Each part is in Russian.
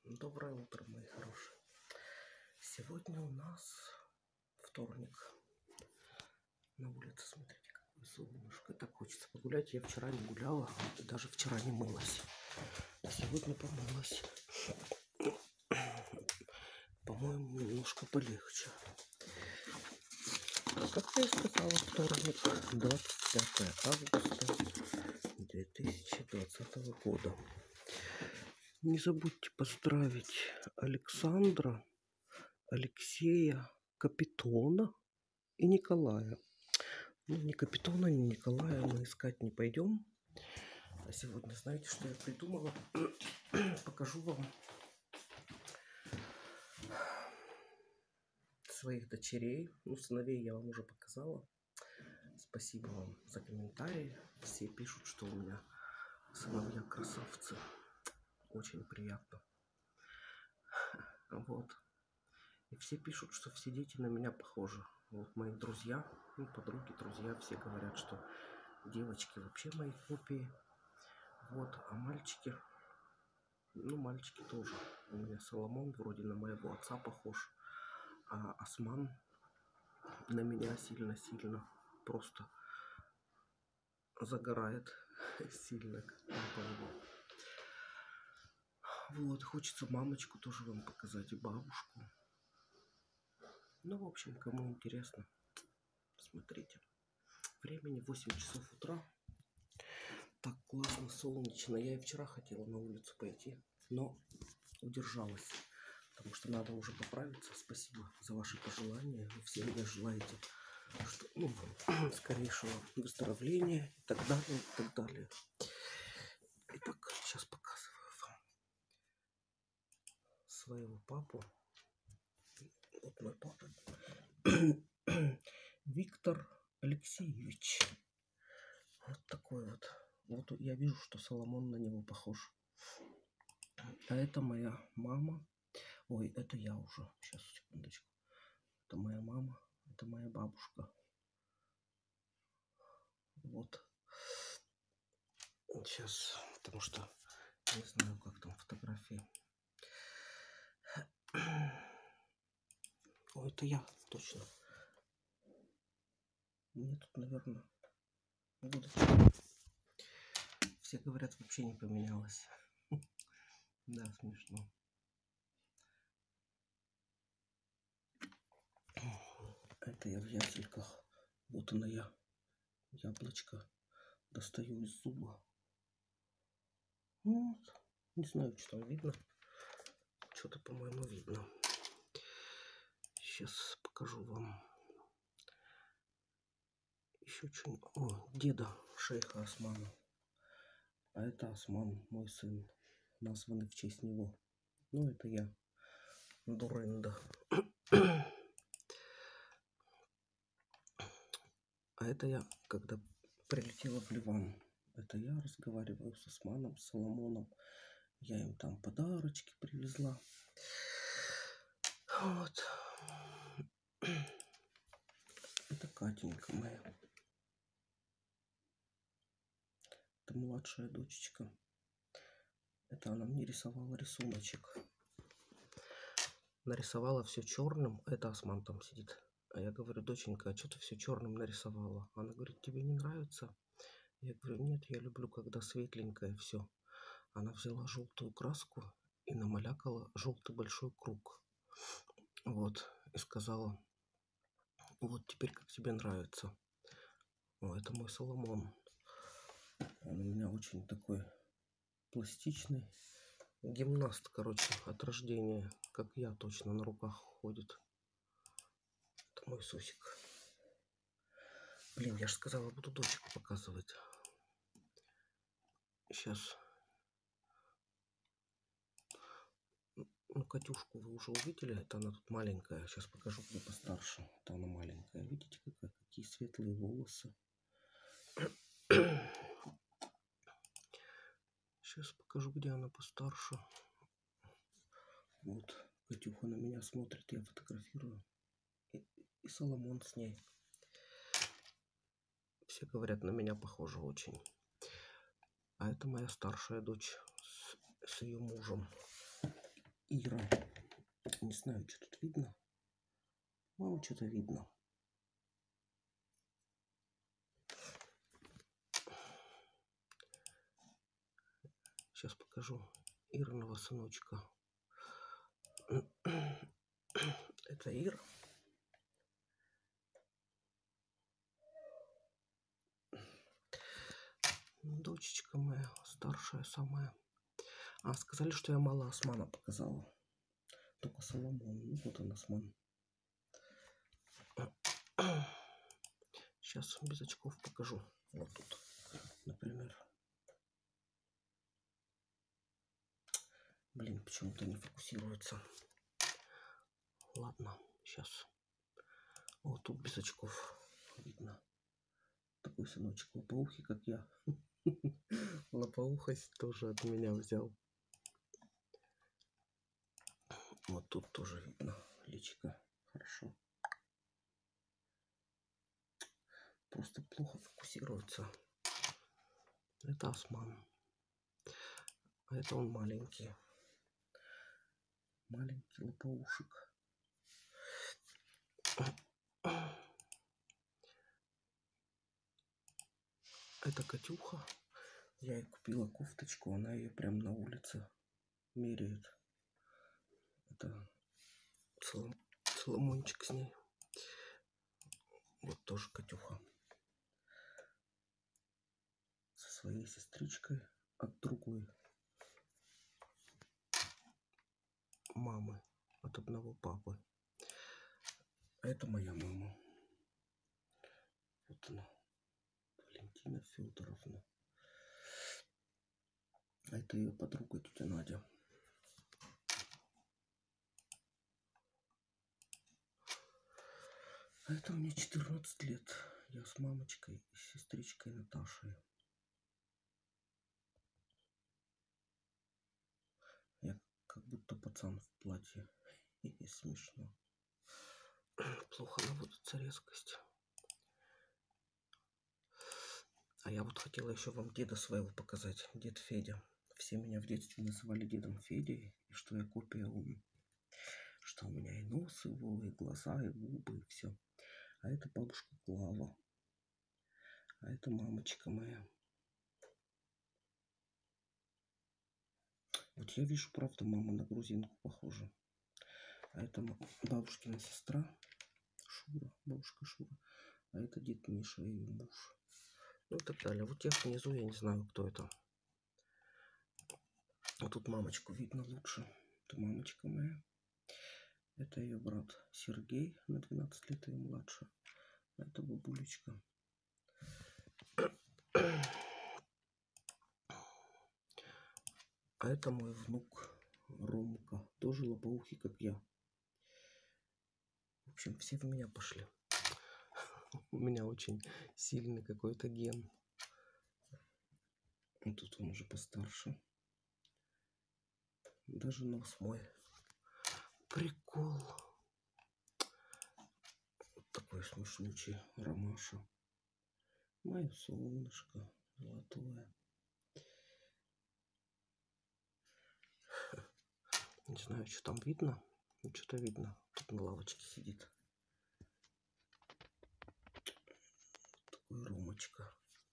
Доброе утро, мои хорошие. Сегодня у нас вторник. На улице, смотрите, какое солнышко. Так хочется погулять. Я вчера не гуляла, даже вчера не мылась. А сегодня помылась. По-моему, немножко полегче. Как я и сказала, вторник, 25 августа 2020 года. Не забудьте поздравить Александра, Алексея, Капитона и Николая. Ну, ни Капитона, ни Николая мы искать не пойдем. А сегодня, знаете, что я придумала? Покажу вам своих дочерей. Ну, сыновей я вам уже показала. Спасибо вам за комментарии. Все пишут, что у меня сыновья красавцы. Очень приятно. Вот. И все пишут, что все дети на меня похожи. Вот мои друзья, ну, подруги, друзья, все говорят, что девочки вообще мои копии. Вот, а мальчики, ну, мальчики тоже. У меня Соломон вроде на моего отца похож, а Осман на меня сильно-сильно просто загорает сильно, как папа его. Вот, хочется мамочку тоже вам показать и бабушку. Ну, в общем, кому интересно, смотрите. Времени 8 часов утра. Так классно, солнечно. Я и вчера хотела на улицу пойти, но удержалась, потому что надо уже поправиться. Спасибо за ваши пожелания. Вы все мне желаете, что, ну, скорейшего выздоровления и так далее, и так далее. Итак, сейчас показываю вам своего папу. Вот мой папа. Виктор Алексеевич. Вот такой вот. Вот я вижу, что Соломон на него похож. А это моя мама. Ой, это я уже. Сейчас, секундочку. Это моя мама. Это моя бабушка. Вот. Сейчас, потому что не знаю, как там фотографии. О, это я, точно. Мне тут, наверное, будут... Все говорят, вообще не поменялось. Да, смешно. Это я в ясельках. Вот она я. Яблочко достаю из зуба. Вот. Не знаю, что там видно. Что-то, по-моему, видно. Сейчас покажу вам. Еще что-нибудь. О, деда шейха Османа. А это Осман, мой сын, названный в честь него. Ну, это я. Дурында. А это я, когда прилетела в Ливан. Это я разговариваю с Османом, с Соломоном. Я им там подарочки привезла. Вот. Это Катенька моя. Это младшая дочечка. Это она мне рисовала рисуночек. Нарисовала все черным. Это Осман там сидит. А я говорю, доченька, а что ты все черным нарисовала? Она говорит, тебе не нравится? Я говорю, нет, я люблю, когда светленькое все. Она взяла желтую краску и намалякала желтый большой круг. Вот. И сказала, вот теперь как тебе нравится. О, это мой Соломон. Он у меня очень такой пластичный. Гимнаст, короче, от рождения. Как я точно на руках ходит. Это мой Сусик. Блин, я же сказала, буду дочку показывать. Сейчас. Ну, Катюшку вы уже увидели. Это она тут маленькая. Сейчас покажу, где постарше. Это она маленькая. Видите, какие светлые волосы. Сейчас покажу, где она постарше. Вот. Катюха на меня смотрит. Я фотографирую. И Соломон с ней. Все говорят, на меня похоже очень. А это моя старшая дочь с ее мужем. Ира. Не знаю, что тут видно. Мало что-то видно. Сейчас покажу Ирного сыночка. Это Ира. Дочечка моя, старшая самая. А, сказали, что я мало османа показала. Только Соломон. Ну, вот он, осман. Сейчас без очков покажу. Вот тут, например. Блин, почему-то не фокусируется. Ладно, сейчас. Вот тут без очков видно. Такой сыночек лопоухий, как я. Лопоухость тоже от меня взял. Вот тут тоже видно личико. Хорошо. Просто плохо фокусируется. Это осман. А это он маленький. Маленький лопоушек. Это Катюха. Я ей купила кофточку. Она ее прям на улице меряет. Это Соломончик с ней. Вот тоже Катюха. Со своей сестричкой от другой мамы. От одного папы. А это моя мама. Вот она. Валентина Федоровна. А это ее подруга, тетя Надя. А это мне 14 лет. Я с мамочкой и с сестричкой Наташей. Я как будто пацан в платье. И смешно. Плохо наводится резкость. А я вот хотела еще вам деда своего показать. Дед Федя. Все меня в детстве называли дедом Федей. И что я копия он. Что у меня и нос его, и глаза, и губы, и все. А это бабушка Клава. А это мамочка моя. Вот я вижу, правда, мама на грузинку похожа. А это бабушкина сестра Шура, бабушка Шура. А это дед Миша, ее муж. Ну и так далее. Вот тех внизу я не знаю, кто это. А тут мамочку видно лучше. Это мамочка моя. Это ее брат Сергей, на 12 лет ее младше. А это бабулечка. А это мой внук Ромка. Тоже лопоухий, как я. В общем, все в меня пошли. У меня очень сильный какой-то ген. И тут он уже постарше. Даже нос мой. Прикол. Вот такой смешнючий Ромаша. Мое солнышко золотое. Не знаю, что там видно. Ну, что-то видно. Тут на лавочке сидит. Такой Ромочка.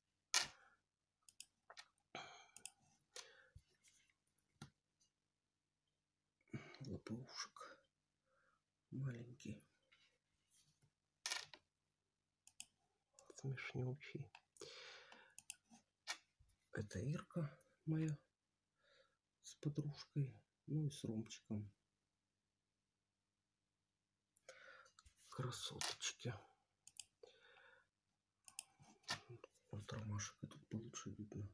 Лопоушек. Маленький. Смешнючий. Это Ирка моя. С подружкой. Ну и с Ромчиком. Красоточки. Вот Ромашек тут получше видно.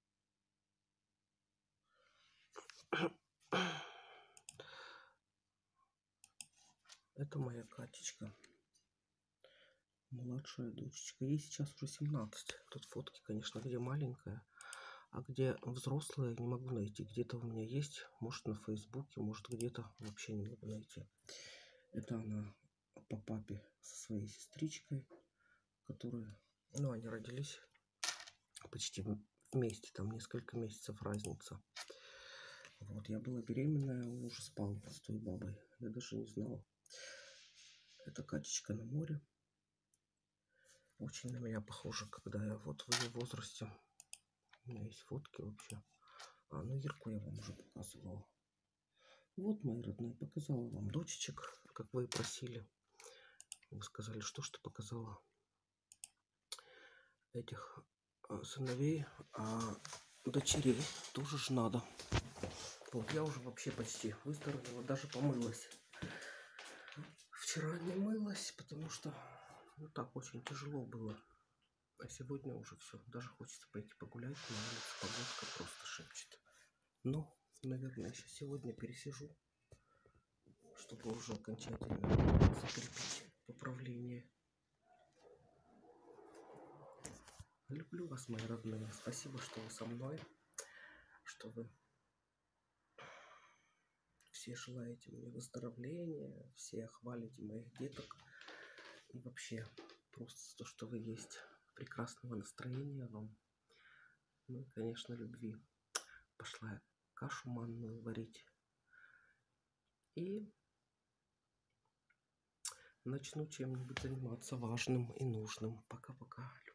Это моя Катечка. Младшая дочечка. Ей сейчас уже 17. Тут фотки, конечно, где маленькая. А где взрослая, не могу найти. Где-то у меня есть. Может, на Фейсбуке, может, где-то. Вообще не могу найти. Это она по папе со своей сестричкой, которые... Ну, они родились почти вместе. Там несколько месяцев разница. Вот, я была беременная, он уже спал с той бабой. Я даже не знала. Это Катечка на море. Очень на меня похожа, когда я вот в ее возрасте. У меня есть фотки вообще. Ну Ирку я вам уже показывала. Вот, мои родные, показала вам дочечек, как вы и просили. Вы сказали, что ж ты показала этих сыновей, а дочерей тоже ж надо. Вот, я уже вообще почти выздоровела, даже помылась. Вчера не мылась, потому что так очень тяжело было. А сегодня уже все. Даже хочется пойти погулять на улице. Погодка просто шепчет. Ну, наверное, еще сегодня пересижу, чтобы уже окончательно закрепить поправление. Люблю вас, мои родные. Спасибо, что вы со мной, что вы все желаете мне выздоровления, все хвалите моих деток. И вообще, просто то, что вы есть. Прекрасного настроения вам. Ну и, конечно, любви. Пошла я кашу манную варить. И начну чем-нибудь заниматься важным и нужным. Пока-пока.